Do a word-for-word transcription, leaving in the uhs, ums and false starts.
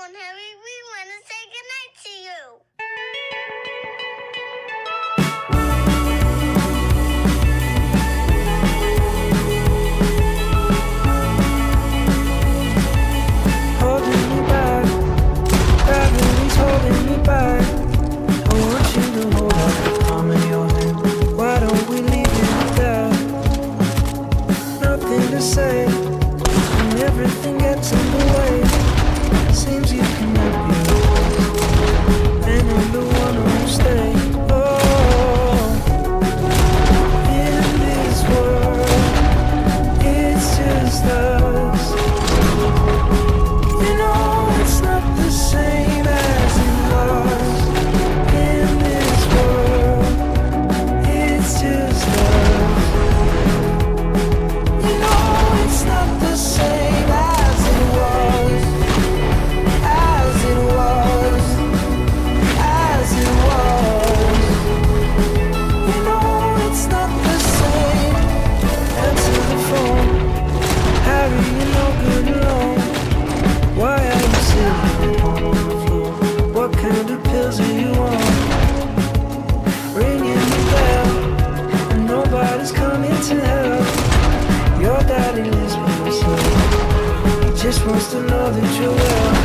phone, Harry. We want to say goodnight to you. Holding me back, gravity's holding me back. I want you to hold out the palm of your hand. Why don't we leave it at that? Nothing to say, and everything gets in the way. Seems you cannot be replaced, and I'm the one who'll stay. Oh, in this world, it's just us. You know it's not the same as it was. In this world, it's just us. You know it's not the same as it was. As it was. As it was. You know it's not the same. Answer the phone. Harry, you're no good alone. Why are you sitting on the floor? What kind of pills are you on? Ringing the bell, and nobody's coming to help. Your daddy lives by himself. He just wants to know that you're well.